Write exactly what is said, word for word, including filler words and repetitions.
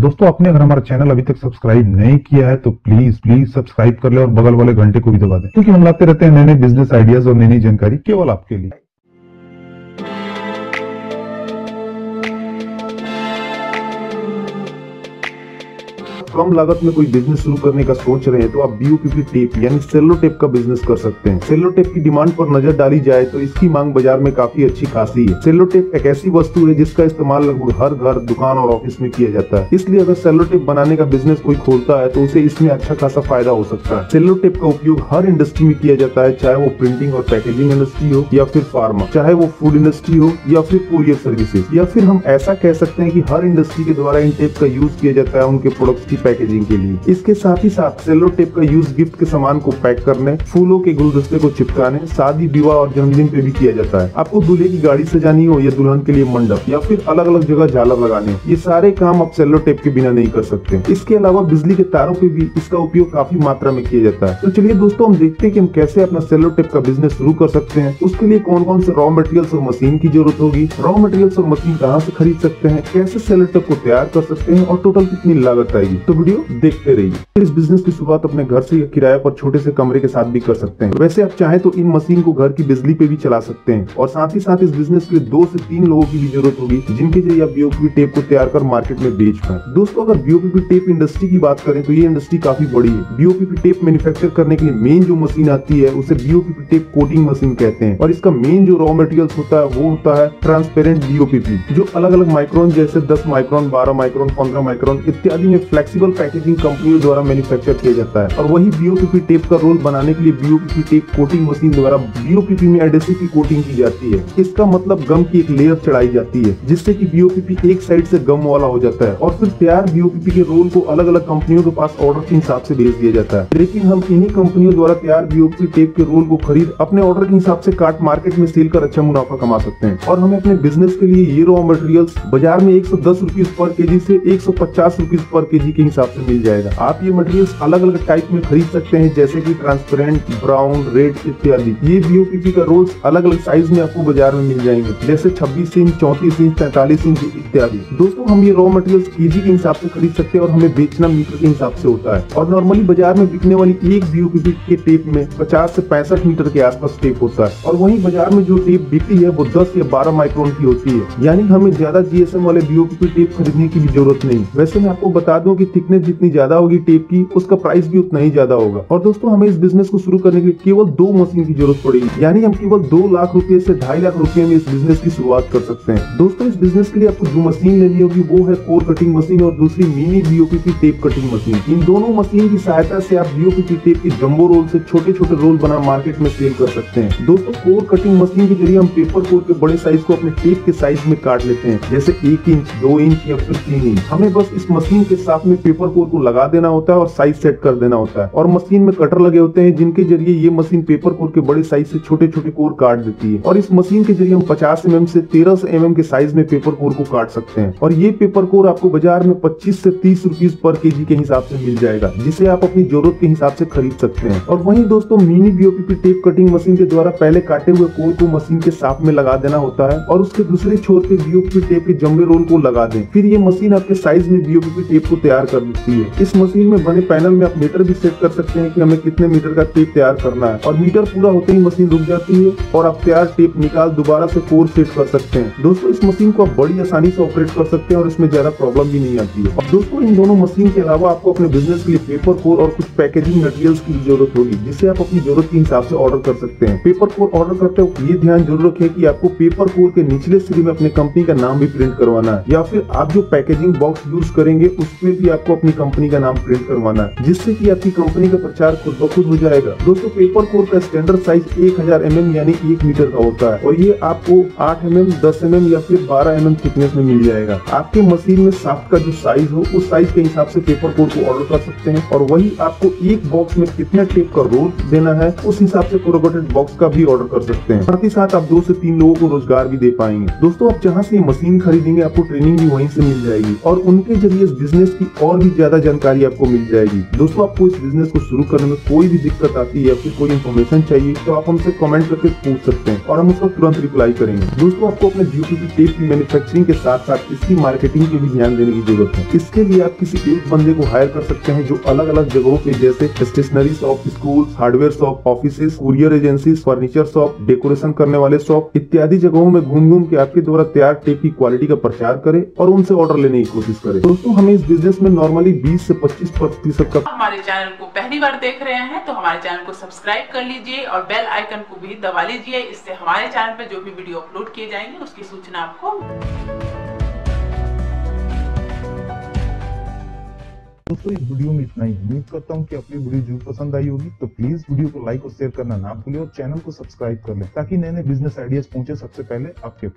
दोस्तों आपने अगर हमारा चैनल अभी तक सब्सक्राइब नहीं किया है तो प्लीज प्लीज सब्सक्राइब कर ले और बगल वाले घंटे को भी दबा दें, क्योंकि हम लाते रहते हैं नए नए बिजनेस आइडियाज और नई नई जानकारी केवल आपके लिए। कम लागत में कोई बिजनेस शुरू करने का सोच रहे हैं तो आप बीओपीपी टेप यानी सेलो टेप का बिजनेस कर सकते हैं। सेलो टेप की डिमांड पर नजर डाली जाए तो इसकी मांग बाजार में काफी अच्छी खासी है। सेलो टेप एक ऐसी वस्तु है जिसका इस्तेमाल लगभग हर घर, दुकान और ऑफिस में किया जाता है। इसलिए अगर सेलो टेप बनाने का बिजनेस कोई खोलता है तो उसे इसमें अच्छा खासा फायदा हो सकता है। सेलो टेप का उपयोग हर इंडस्ट्री में किया जाता है, चाहे वो प्रिंटिंग और पैकेजिंग इंडस्ट्री हो या फिर फार्मा, चाहे वो फूड इंडस्ट्री हो या फिर कुरियर सर्विसेज, या फिर हम ऐसा कह सकते हैं कि हर इंडस्ट्री के द्वारा इन टेप का यूज किया जाता है उनके प्रोडक्ट्स की पैकेजिंग के लिए। इसके साथ ही साथ सेलो टेप का यूज गिफ्ट के सामान को पैक करने, फूलों के गुलदस्ते को चिपकाने, शादी, विवाह और जन्मदिन पे भी किया जाता है। आपको दूल्हे की गाड़ी सजानी हो या दुल्हन के लिए मंडप या फिर अलग अलग जगह झालर लगाने, ये सारे काम आप सेलो टेप के बिना नहीं कर सकते। इसके अलावा बिजली के तारों पे भी इसका उपयोग काफी मात्रा में किया जाता है। तो चलिए दोस्तों हम देखते हैं कि हम कैसे अपना सेलो टेप का बिजनेस शुरू कर सकते हैं। उसके लिए कौन कौन से रॉ मटेरियल्स और मशीन की जरूरत होगी, रॉ मटेरियल्स और मशीन कहाँ से खरीद सकते हैं, कैसे सेलो टेप को तैयार कर सकते हैं और टोटल कितनी लागत आएगी। तो वीडियो देखते रहिए। इस बिजनेस की शुरुआत अपने घर से या किराए पर छोटे से कमरे के साथ भी कर सकते हैं। वैसे आप चाहें तो इन मशीन को घर की बिजली पे भी चला सकते हैं और साथ ही साथ इस बिजनेस के लिए दो से तीन लोगों की भी जरूरत होगी जिनके जरिए आप बीओपीपी टेप को तैयार कर मार्केट में बेच पाए। दोस्तों अगर बीओपीपी टेप इंडस्ट्री की बात करें तो ये इंडस्ट्री काफी बड़ी है। बीओपीपी टेप मैन्युफैक्चर करने के लिए मेन जो मशीन आती है उसे बीओपीपी टेप कोटिंग मशीन कहते हैं और इसका मेन जो रॉ मटेरियल्स होता है वो होता है ट्रांसपेरेंट बीओपीपी, जो अलग अलग माइक्रोन जैसे दस माइक्रोन, बारह माइक्रोन, पंद्रह माइक्रोन इत्यादि में फ्लेक्सिबल पैकेजिंग कंपनियों द्वारा मैन्युफैक्चर किया जाता है। और वही बीओपीपी टेप का रोल बनाने के लिए बीओपीपी टेप कोटिंग मशीन द्वारा बीओपीपी में एडेसिव की कोटिंग की जाती है। इसका मतलब गम की एक लेयर चढ़ाई जाती है जिससे कि बीओपीपी एक साइड से गम वाला हो जाता है और फिर तैयार बीओपीपी के रोल को अलग अलग कंपनियों के पास ऑर्डर के हिसाब से भेज दिया जाता है। लेकिन हम इन्हीं कंपनियों द्वारा तैयार बीओपीपी टेप के रोल को खरीद अपने ऑर्डर के हिसाब से काट मार्केट में सेल कर अच्छा मुनाफा कमा सकते हैं। और हमें अपने बिजनेस के लिए ये रॉ मटेरियल्स बाजार में एक सौ दस रुपीज पर केजी से एक सौ पचास रुपीज पर केजी के हिसाब से मिल जाएगा। आप ये मटेरियल्स अलग अलग टाइप में खरीद सकते हैं जैसे कि ट्रांसपेरेंट, ब्राउन, रेड इत्यादि। ये बीओपीपी का रोल्स अलग अलग साइज में आपको बाजार में मिल जाएंगे जैसे छब्बीस इंच, चौंतीस इंच, तैंतालीस इंच इत्यादि। दोस्तों हम ये रॉ मटेरियल्स केजी के हिसाब से खरीद सकते हैं और हमें बेचना मीटर के हिसाब से होता है। और नॉर्मली बाजार में बिकने वाली एक बीओपीपी के टेप में पचास से पैंसठ मीटर के आसपास टेप होता है और वहीं बाजार में जो टेप बिकती है वो दस या बारह माइक्रोन की होती है। यानी हमें ज्यादा जीएसएम वाले बीओपीपी टेप खरीदने की भी जरूरत नहीं। वैसे मैं आपको बता दूं कि थिकनेस जितनी ज्यादा होगी टेप की उसका प्राइस भी उतना ही ज्यादा होगा। और दोस्तों हमें इस बिजनेस को शुरू करने के लिए केवल दो मशीन की जरूरत पड़ेगी, यानी हम केवल दो लाख रुपए से ढाई लाख रुपए में इस बिजनेस की शुरुआत कर सकते हैं। दोस्तों इस बिजनेस के लिए आपको जो मशीन लेनी होगी वो है कोर कटिंग मशीन और दूसरी mini B O P P tape cutting machine. इन दोनों मशीन की सहायता से आप बीओपीपी टेप की जंबो रोल से छोटे छोटे रोल बना मार्केट में सेल कर सकते हैं। दोस्तों कोर कटिंग मशीन के जरिए हम पेपर कोर के बड़े साइज को अपने टेप के साइज में काट लेते हैं जैसे एक इंच, दो इंच या फिर तीन इंच। हमें बस इस मशीन के साथ में पेपर कोर को लगा देना होता है और साइज सेट कर देना होता है। और मशीन में कटर लगे होते हैं जिनके जरिए ये मशीन पेपर कोर के बड़े साइज से छोटे छोटे कोर काट देती है। और इस मशीन के जरिए हम पचास एम एम से तेरह सौ एम एम के साइज में पेपर कोर को काट सकते हैं। और ये पेपर कोर आपको बाजार में पच्चीस से तीस रुपीज पर केजी के हिसाब से मिल जाएगा जिसे आप अपनी जरूरत के हिसाब से खरीद सकते हैं। और वहीं दोस्तों mini B O P P tape cutting machine के द्वारा पहले काटे हुए कोर को मशीन के साथ में लगा देना होता है और उसके दूसरे छोर पे बीओपीपी टेप के जंबे रोल को लगा दें। फिर ये मशीन आपके साइज में बीओपीपी टेप को तैयार कर देती है। इस मशीन में बने पैनल में आप मीटर भी सेट कर सकते हैं कि हमें कितने मीटर का टेप तैयार करना है और मीटर पूरा होते ही मशीन रुक जाती है और आप तैयार टेप निकाल दोबारा से कोर सेट कर सकते हैं। दोस्तों इस मशीन को आप बड़ी आसानी से ऑपरेट कर सकते हैं और इसमें ज्यादा प्रॉब्लम भी नहीं आती है। और दोस्तों इन दोनों मशीन के अलावा आपको अपने बिजनेस के लिए पेपर कोर और कुछ पैकेजिंग मटेरियल्स की जरूरत होगी जिसे आप अपनी जरूरत के हिसाब से ऑर्डर कर सकते हैं। पेपर कोर ऑर्डर करते वक्त ये ध्यान जरूर रखें कि आपको पेपर कोर के निचले सिरे में अपने कंपनी का नाम भी प्रिंट करवाना है या फिर आप जो पैकेजिंग बॉक्स यूज करेंगे उसमें भी आपको अपनी कंपनी का नाम प्रिंट करवाना है जिससे कि आपकी कंपनी का प्रचार खुद ब खुद हो जाएगा। दोस्तों पेपर कोर का स्टैंडर्ड साइज एक हजार एम एम यानी एक मीटर का होता है और ये आपको आठ एम एम, दस एम एम या फिर बारह एम एम थिकनेस में मिल जाएगा। आपके मशीन में शाफ्ट का जो साइज हो उस साइज के हिसाब से पेपर कोर को ऑर्डर कर सकते हैं और वही आपको एक बॉक्स में कितना टेप का रोल देना है उस हिसाब से कोरोगेटेड बॉक्स का भी ऑर्डर कर सकते हैं। साथ ही साथ आप दो से तीन लोगों को रोजगार भी दे पाएंगे। दोस्तों आप जहाँ से मशीन खरीदेंगे आपको ट्रेनिंग भी वहीं से मिल जाएगी और उनके जरिए इस बिजनेस की और भी ज्यादा जानकारी आपको मिल जाएगी। दोस्तों, आपको इस बिजनेस को शुरू करने में कोई भी दिक्कत आती है या फिर कोई इन्फॉर्मेशन चाहिए तो आप हमसे कमेंट करके पूछ सकते हैं और हम उसका तुरंत रिप्लाई करेंगे। दोस्तों, आपको अपने बीओपीपी टेप की मैन्युफैक्चरिंग के साथ साथ इसकी मार्केटिंग पे भी ध्यान देने की जरूरत है। इसके लिए आप किसी एक बंदे को हायर कर सकते हैं जो अलग अलग जगहों पे जैसे stationery shop, school, hardware shop, offices, courier agency, furniture shop, decoration करने वाले शॉप इत्यादि जगहों में घूम घूम के आपके द्वारा तैयार टेप की क्वालिटी का प्रचार करे और उनसे ऑर्डर लेने की कोशिश करे। दोस्तों, हमें इस बिजनेस में नॉर्मली बीस से पच्चीस प्रतिशत का। हमारे चैनल को पहली बार देख रहे हैं तो हमारे चैनल को सब्सक्राइब कर लीजिए और बेल आइकन को भी दबा लीजिए। इससे हमारे चैनल पे जो भी वीडियो अपलोड किए जाएंगे उसकी सूचना आपको। दोस्तों, इस वीडियो में इतना ही। उम्मीद करता हूँ कि आपको वीडियो जरूर पसंद आई होगी, तो प्लीज वीडियो को लाइक और शेयर करना ना भूलें और चैनल को सब्सक्राइब कर लें ताकि नए नए बिजनेस आइडियाज पहुंचे सबसे पहले आपके